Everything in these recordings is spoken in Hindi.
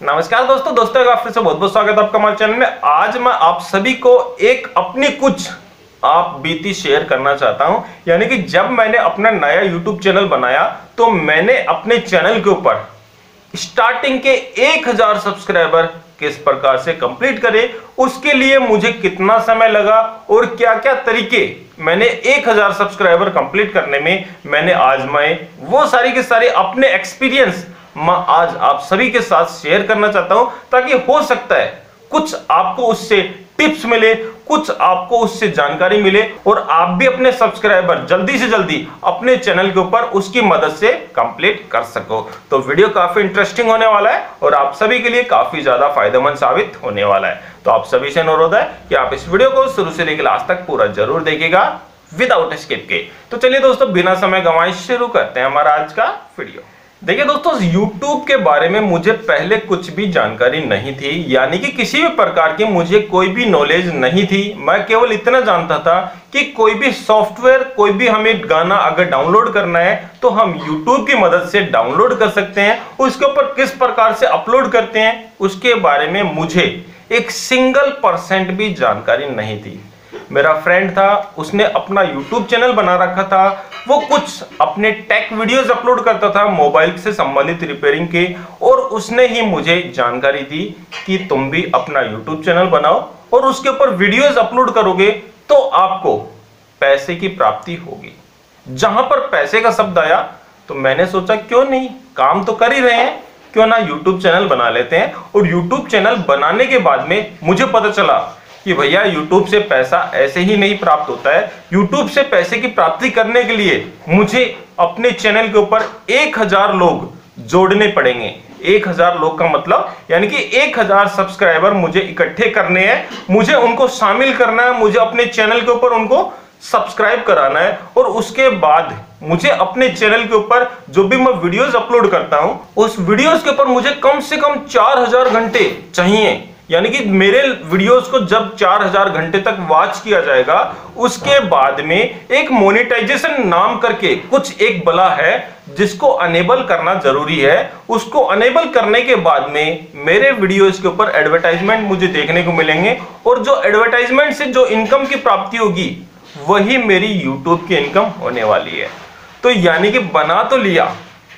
नमस्कार दोस्तों का फिर से बहुत बहुत स्वागत है आपका हमारे चैनल में। आज मैं आप सभी को एक अपनी कुछ आप बीती शेयर करना चाहता हूं। यानी कि जब मैंने अपना नया YouTube चैनल बनाया तो मैंने अपने चैनल के ऊपर स्टार्टिंग के 1000 सब्सक्राइबर किस प्रकार से कंप्लीट करे, उसके लिए मुझे कितना समय लगा और क्या क्या तरीके मैंने 1000 सब्सक्राइबर कंप्लीट करने में मैंने आजमाए, वो सारी के सारे अपने एक्सपीरियंस मैं आज आप सभी के साथ शेयर करना चाहता हूं, ताकि हो सकता है कुछ आपको उससे टिप्स मिले, कुछ आपको उससे जानकारी मिले और आप भी अपने सब्सक्राइबर जल्दी से जल्दी अपने चैनल के ऊपर उसकी मदद से कंप्लीट कर सको। तो वीडियो काफी इंटरेस्टिंग होने वाला है और आप सभी के लिए काफी ज्यादा फायदेमंद साबित होने वाला है। तो आप सभी से अनुरोध है कि आप इस वीडियो को शुरू से लेकर लास्ट तक पूरा जरूर देखिएगा विदाउट स्किप के। तो चलिए दोस्तों, बिना समय गंवाए शुरू करते हैं हमारा आज का वीडियो। देखिए दोस्तों, YouTube के बारे में मुझे पहले कुछ भी जानकारी नहीं थी, यानी कि किसी भी प्रकार की मुझे कोई भी नॉलेज नहीं थी। मैं केवल इतना जानता था कि कोई भी सॉफ्टवेयर, कोई भी हमें गाना अगर डाउनलोड करना है तो हम YouTube की मदद से डाउनलोड कर सकते हैं। उसके ऊपर किस प्रकार से अपलोड करते हैं उसके बारे में मुझे एक सिंगल % भी जानकारी नहीं थी। मेरा फ्रेंड था, उसने अपना YouTube चैनल बना रखा था, वो कुछ अपने टेक वीडियोस अपलोड करता था मोबाइल से संबंधित रिपेयरिंग के, और उसने ही मुझे जानकारी दी कि तुम भी अपना YouTube चैनल बनाओ और उसके ऊपर वीडियोस अपलोड करोगे तो आपको पैसे की प्राप्ति होगी। जहां पर पैसे का शब्द आया तो मैंने सोचा क्यों नहीं, काम तो कर ही रहे हैं, क्यों ना YouTube चैनल बना लेते हैं। और YouTube चैनल बनाने के बाद में मुझे पता चला कि भैया YouTube से पैसा ऐसे ही नहीं प्राप्त होता है। YouTube से पैसे की प्राप्ति करने के लिए मुझे अपने चैनल के ऊपर 1000 लोग जोड़ने पड़ेंगे। 1000 लोग का मतलब यानी कि 1000 सब्सक्राइबर मुझे इकट्ठे करने हैं, मुझे उनको शामिल करना है, मुझे अपने चैनल के ऊपर उनको सब्सक्राइब कराना है। और उसके बाद मुझे अपने चैनल के ऊपर जो भी मैं वीडियोस अपलोड करता हूं उस वीडियोस के ऊपर मुझे कम से कम 4000 घंटे चाहिए। यानी कि मेरे वीडियोस को जब 4000 घंटे तक वॉच किया जाएगा, उसके बाद में एक मोनेटाइजेशन नाम करके कुछ एक बला है जिसको अनेबल करना जरूरी है। उसको अनेबल करने के बाद में मेरे वीडियोस के ऊपर एडवर्टाइजमेंट मुझे देखने को मिलेंगे, और जो एडवर्टाइजमेंट से जो इनकम की प्राप्ति होगी वही मेरी YouTube की इनकम होने वाली है। तो यानी कि बना तो लिया,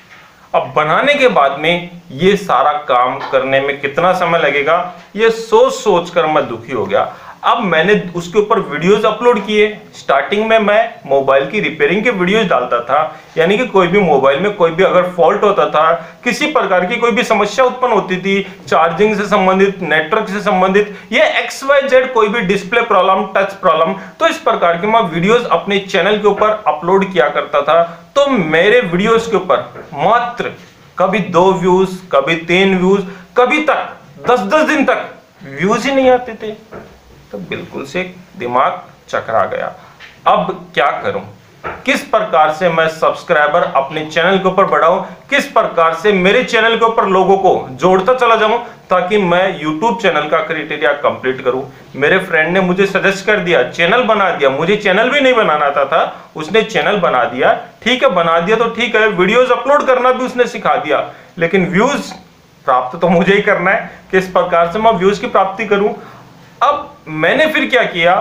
अब बनाने के बाद में ये सारा काम करने में कितना समय लगेगा ये सोच सोच कर मैं दुखी हो गया। अब मैंने उसके ऊपर वीडियोस अपलोड किए। स्टार्टिंग में मैं मोबाइल की रिपेयरिंग के वीडियोस डालता था, यानी कि कोई भी मोबाइल में कोई भी अगर फॉल्ट होता था, किसी प्रकार की कोई भी समस्या उत्पन्न होती थी, चार्जिंग से संबंधित, नेटवर्क से संबंधित, ये XYZ कोई भी डिस्प्ले प्रॉब्लम, टच प्रॉब्लम, तो इस प्रकार के मैं वीडियोस अपने चैनल के ऊपर अपलोड किया करता था। तो मेरे वीडियोस के ऊपर मात्र कभी 2 व्यूज, कभी 3 व्यूज, कभी तक 10-10 दिन तक व्यूज ही नहीं आते थे। तो बिल्कुल से दिमाग चकरा गया। अब क्या करूं, किस प्रकार से मैं सब्सक्राइबर अपने चैनल के ऊपर बढ़ाऊं, किस प्रकार से मेरे चैनल के ऊपर लोगों को जोड़ता चला जाऊं ताकि मैं YouTube चैनल का क्राइटेरिया कंप्लीट करूं। मेरे फ्रेंड ने मुझे सजेस्ट कर दिया, चैनल बना दिया। मुझे चैनल भी नहीं बनाना था, उसने चैनल बना दिया। ठीक है, बना दिया तो ठीक है, वीडियोस अपलोड करना भी उसने सिखा दिया, लेकिन व्यूज प्राप्त तो मुझे ही करना है। किस प्रकार से मैं व्यूज की प्राप्ति करूं। अब मैंने फिर क्या किया,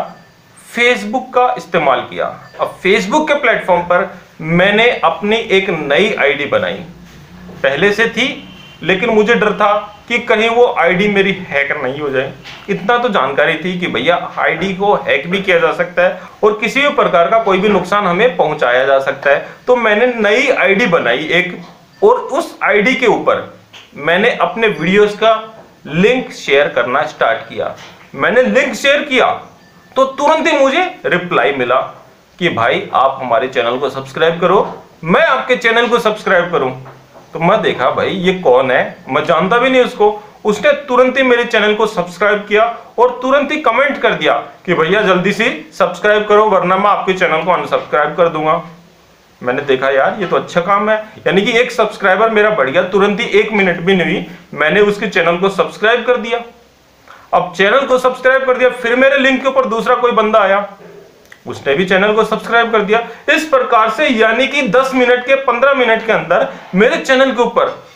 फेसबुक का इस्तेमाल किया। अब फेसबुक के प्लेटफॉर्म पर मैंने अपनी एक नई आईडी बनाई। पहले से थी लेकिन मुझे डर था कि कहीं वो आईडी मेरी हैक नहीं हो जाए। इतना तो जानकारी थी कि भैया आईडी को हैक भी किया जा सकता है और किसी भी प्रकार का कोई भी नुकसान हमें पहुंचाया जा सकता है। तो मैंने नई आईडी बनाई एक, और उस आईडी के ऊपर मैंने अपने वीडियोस का लिंक शेयर करना स्टार्ट किया। मैंने लिंक शेयर किया तो तुरंत ही मुझे रिप्लाई मिला कि भाई आप हमारे चैनल को सब्सक्राइब करो, मैं आपके चैनल को सब्सक्राइब करूं। तो मैं देखा भाई ये कौन है, मैं जानता भी नहीं उसको। उसने तुरंत ही मेरे चैनल को सब्सक्राइब किया और तुरंत ही कमेंट कर दिया कि भैया जल्दी से सब्सक्राइब करो वरना मैं आपके चैनल को अनसब्सक्राइब कर दूंगा। मैंने देखा यार ये तो अच्छा काम है, यानी कि एक सब्सक्राइबर मेरा बढ़ गया। तुरंत ही 1 मिनट भी नहीं हुई, मैंने उसके चैनल को सब्सक्राइब कर दिया। अब चैनल को सब्सक्राइब कर दिया, फिर मेरे लिंक के ऊपर दूसरा कोई बंदा आया, उसने भी चैनल को सब्सक्राइब कर दिया। इस प्रकार से यानी कि 10 मिनट के 15 मिनट के अंदर मेरे चैनल के ऊपर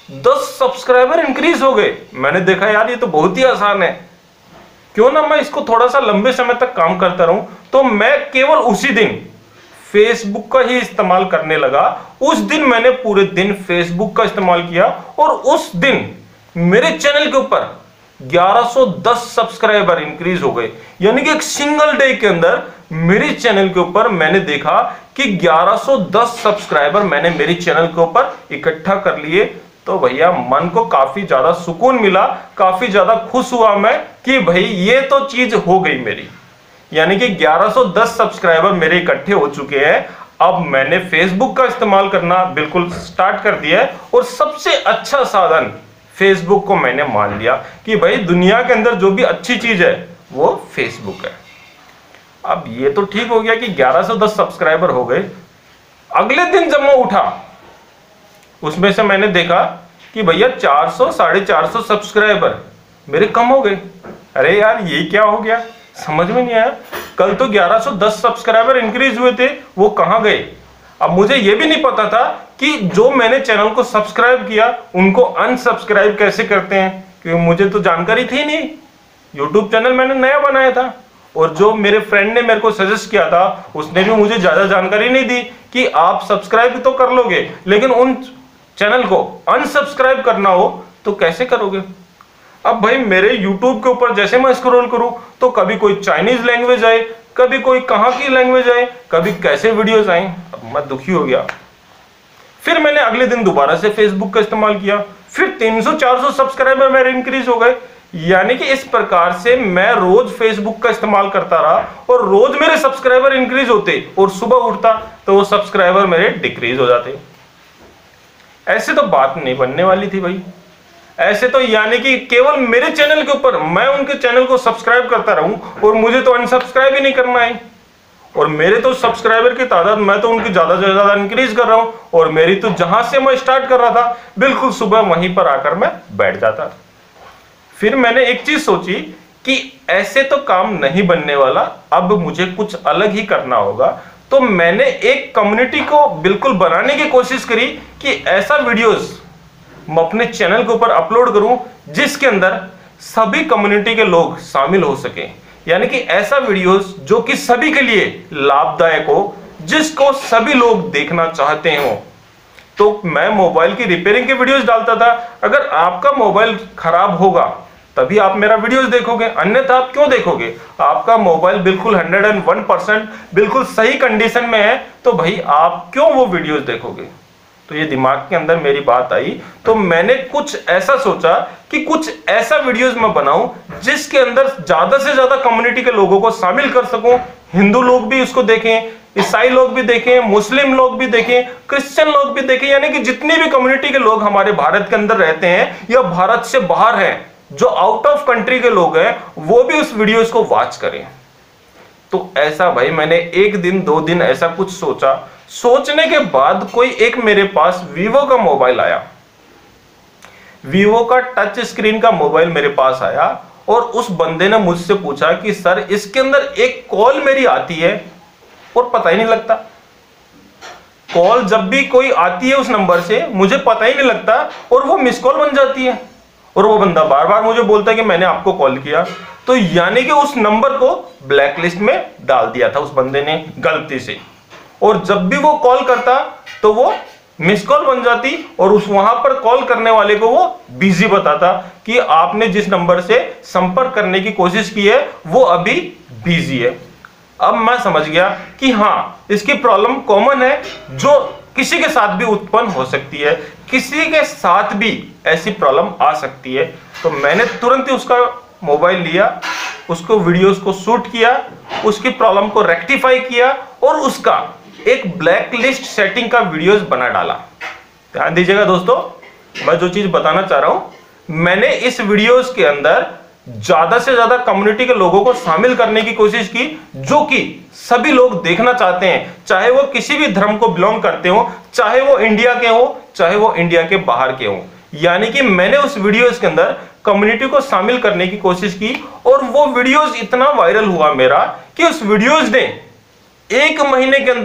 10 सब्सक्राइबर इंक्रीज हो गए। मैंने देखा यार ये तो बहुत ही आसान है, क्यों ना मैं इसको थोड़ा सा लंबे समय तक काम करता रहूं। तो मैं केवल उसी दिन फेसबुक का ही इस्तेमाल करने लगा। उस दिन मैंने पूरे दिन फेसबुक का इस्तेमाल किया और उस दिन मेरे चैनल के ऊपर 1110 सब्सक्राइबर इंक्रीज हो गए। यानी कि एक सिंगल डे के अंदर मेरे चैनल के ऊपर मैंने देखा कि 1110 सब्सक्राइबर मैंने मेरे चैनल के ऊपर इकट्ठा कर लिए। तो भैया मन को काफी ज्यादा सुकून मिला, काफी ज्यादा खुश हुआ मैं कि भाई ये तो चीज हो गई मेरी। यानी कि 1110 सब्सक्राइबर मेरे इकट्ठे हो चुके हैं। अब मैंने फेसबुक का इस्तेमाल करना बिल्कुल स्टार्ट कर दिया है और सबसे अच्छा साधन फेसबुक को मैंने मान लिया कि भाई दुनिया के अंदर जो भी अच्छी चीज है वो फेसबुक है। अब ये तो ठीक हो गया कि 1110 सब्सक्राइबर हो गए। अगले दिन जब मैं उठा उसमें से मैंने देखा कि भैया 400 450 सब्सक्राइबर मेरे कम हो गए। अरे यार ये क्या हो गया, समझ में नहीं आया। कल तो 1110 सब्सक्राइबर इंक्रीज हुए थे, वो कहां गए। अब मुझे ये भी नहीं पता था कि जो मैंने चैनल को सब्सक्राइब किया उनको अनसब्सक्राइब कैसे करते हैं, क्योंकि मुझे तो जानकारी थी नहीं। यूट्यूब चैनल मैंने नया बनाया था और जो मेरे फ्रेंड ने मेरे को सजेस्ट किया था उसने भी मुझे ज्यादा जानकारी नहीं दी कि आप सब्सक्राइब तो कर लोगे लेकिन उन चैनल को अनसब्सक्राइब करना हो तो कैसे करोगे। अब भाई मेरे YouTube के ऊपर जैसे मैं स्क्रॉल करूं तो कभी कोई चाइनीज लैंग्वेज आए, कभी कोई कहां की लैंग्वेज आए, कभी कैसे वीडियोस आए। अब मैं दुखी हो गया। फिर मैंने अगले दिन दोबारा से फेसबुक का इस्तेमाल किया, फिर 300-400 सब्सक्राइबर मेरे इंक्रीज हो गए। यानी कि इस प्रकार से मैं रोज फेसबुक का इस्तेमाल करता रहा और रोज मेरे सब्सक्राइबर इंक्रीज होते और सुबह उठता तो वो सब्सक्राइबर मेरे डिक्रीज हो जाते। ऐसे तो बात नहीं बनने वाली थी भाई। ऐसे तो यानी कि केवल मेरे चैनल के ऊपर मैं उनके चैनल को सब्सक्राइब करता रहूं और मुझे तो अनसब्सक्राइब ही नहीं करना है। और मेरे तो सब्सक्राइबर की तादाद मैं तो उनकी ज्यादा से ज्यादा इंक्रीज कर रहा हूं और मेरी तो जहां से मैं स्टार्ट कर रहा था बिल्कुल सुबह वहीं पर आकर मैं बैठ जाता। फिर मैंने एक चीज सोची कि ऐसे तो काम नहीं बनने वाला, अब मुझे कुछ अलग ही करना होगा। तो मैंने एक कम्युनिटी को बिल्कुल बनाने की कोशिश करी कि ऐसा वीडियोस मैं अपने चैनल के ऊपर अपलोड करूं जिसके अंदर सभी कम्युनिटी के लोग शामिल हो सके। यानी कि ऐसा वीडियोस जो कि सभी के लिए लाभदायक हो, जिसको सभी लोग देखना चाहते हो। तो मैं मोबाइल की रिपेयरिंग के वीडियोस डालता था। अगर आपका मोबाइल खराब होगा तभी आप मेरा वीडियोस देखोगे, अन्यथा आप क्यों देखोगे। आपका मोबाइल बिल्कुल 101% बिल्कुल सही कंडीशन में है तो भाई आप क्यों वो वीडियोस देखोगे। तो ये दिमाग के अंदर मेरी बात आई तो मैंने कुछ ऐसा सोचा कि कुछ ऐसा वीडियोस मैं बनाऊं जिसके अंदर ज्यादा से ज्यादा कम्युनिटी के लोगों को शामिल कर सकूं। हिंदू लोग भी उसको देखें, ईसाई लोग भी देखें, मुस्लिम लोग भी देखें, क्रिश्चियन लोग भी देखें। यानी कि जितनी भी कम्युनिटी के लोग हमारे भारत के अंदर रहते हैं या भारत से बाहर हैं, जो आउट ऑफ कंट्री के लोग हैं, वो भी उस वीडियोस को वॉच करें। तो ऐसा भाई मैंने एक दिन 2 दिन ऐसा कुछ सोचा। सोचने के बाद कोई एक मेरे पास वीवो का मोबाइल आया, वीवो का टच स्क्रीन का मोबाइल मेरे पास आया और उस बंदे ने मुझसे पूछा कि सर इसके अंदर एक कॉल मेरी आती है और पता ही नहीं लगता। कॉल जब भी कोई आती है उस नंबर से मुझे पता ही नहीं लगता और वो मिस कॉल बन जाती है और वो बंदा बार बार मुझे बोलता है कि मैंने आपको कॉल किया। तो यानी कि उस नंबर को ब्लैकलिस्ट में डाल दिया था उस बंदे ने गलती से, और जब भी वो कॉल करता तो वो मिस कॉल बन जाती और उस वहां पर कॉल करने वाले को वो बिजी बताता कि आपने जिस नंबर से संपर्क करने की कोशिश की है वो अभी बिजी है। अब मैं समझ गया कि हाँ, इसकी प्रॉब्लम कॉमन है जो किसी के साथ भी उत्पन्न हो सकती है, किसी के साथ भी ऐसी प्रॉब्लम आ सकती है। तो मैंने तुरंत ही उसका मोबाइल लिया, उसको वीडियोस को शूट किया, उसकी प्रॉब्लम को रेक्टिफाई किया और उसका एक ब्लैक लिस्ट सेटिंग का वीडियोस बना डाला। ध्यान दीजिएगा दोस्तों, मैं जो चीज बताना चाह रहा हूं, मैंने इस वीडियोस के अंदर ज्यादा से ज्यादा कम्युनिटी के लोगों को शामिल करने की कोशिश की जो कि सभी लोग देखना चाहते हैं, चाहे वो किसी भी धर्म को बिलोंग करते हो, चाहे वो इंडिया के हो, चाहे वो इंडिया के बाहर के हो। यानी कि मैंने उस वीडियोस के अंदर कम्युनिटी को शामिल करने की कोशिश की और वो वीडियोस इतना वायरल हुआ मेरा कि उस वीडियोस ने 1 महीने के अंदर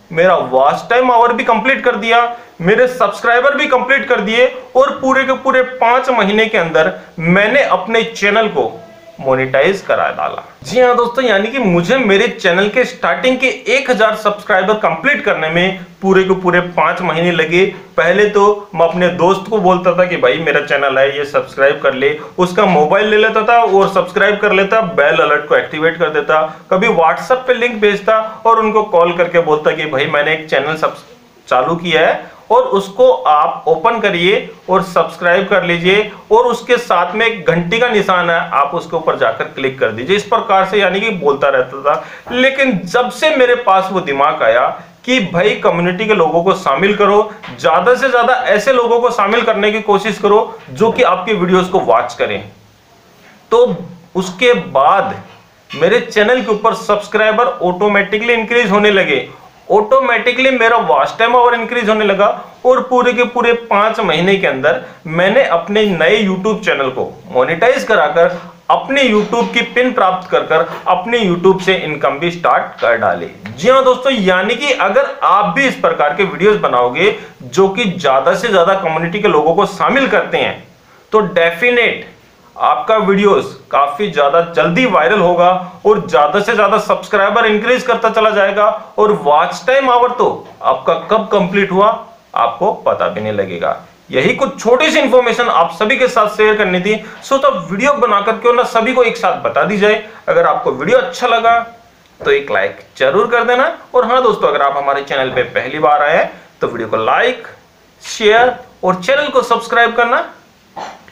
मेरा वॉच टाइम आवर भी कंप्लीट कर दिया, मेरे सब्सक्राइबर भी कंप्लीट कर दिए और पूरे के पूरे 5 महीने के अंदर मैंने अपने चैनल को मोनेटाइज करा डाला। जी हाँ दोस्तों, यानी कि मुझे मेरे चैनल के स्टार्टिंग के 1000 सब्सक्राइबर कंप्लीट करने में पूरे के पूरे 5 महीने लगे। पहले तो मैं अपने दोस्त को बोलता था कि भाई मेरा चैनल है, ये सब्सक्राइब कर ले, उसका मोबाइल ले लेता था और सब्सक्राइब कर लेता, बेल अलर्ट को एक्टिवेट कर देता, कभी व्हाट्सएप पे लिंक भेजता और उनको कॉल करके बोलता कि भाई मैंने एक चैनल चालू किया है और उसको आप ओपन करिए और सब्सक्राइब कर लीजिए और उसके साथ में एक घंटी का निशान है, आप उसके ऊपर जाकर क्लिक कर दीजिए। इस प्रकार से यानी कि बोलता रहता था। लेकिन जब से मेरे पास वो दिमाग आया कि भाई कम्युनिटी के लोगों को शामिल करो, ज्यादा से ज्यादा ऐसे लोगों को शामिल करने की कोशिश करो जो कि आपके वीडियोस को वॉच करें, तो उसके बाद मेरे चैनल के ऊपर सब्सक्राइबर ऑटोमेटिकली इंक्रीज होने लगे, ऑटोमेटिकली मेरा वॉच टाइम आवर इंक्रीज होने लगा और पूरे के पूरे 5 महीने के अंदर मैंने अपने नए YouTube चैनल को मोनेटाइज कराकर अपने YouTube की पिन प्राप्त कर अपने YouTube से इनकम भी स्टार्ट कर डाली। जी हाँ दोस्तों, यानी कि अगर आप भी इस प्रकार के वीडियोस बनाओगे जो कि ज्यादा से ज्यादा कम्युनिटी के लोगों को शामिल करते हैं, तो डेफिनेट आपका वीडियोस काफी ज्यादा जल्दी वायरल होगा और ज्यादा से ज्यादा सब्सक्राइबर इंक्रीज करता चला जाएगा और वॉच टाइम आवर तो आपका कब कंप्लीट हुआ आपको पता भी नहीं लगेगा। यही कुछ छोटी सी इंफॉर्मेशन आप सभी के साथ शेयर करनी थी। सो तो वीडियो बनाकर क्यों ना सभी को एक साथ बता दी जाए। अगर आपको वीडियो अच्छा लगा तो एक लाइक जरूर कर देना। और हाँ दोस्तों, अगर आप हमारे चैनल पे पहली बार आए हैं तो वीडियो को लाइक, शेयर और चैनल को सब्सक्राइब करना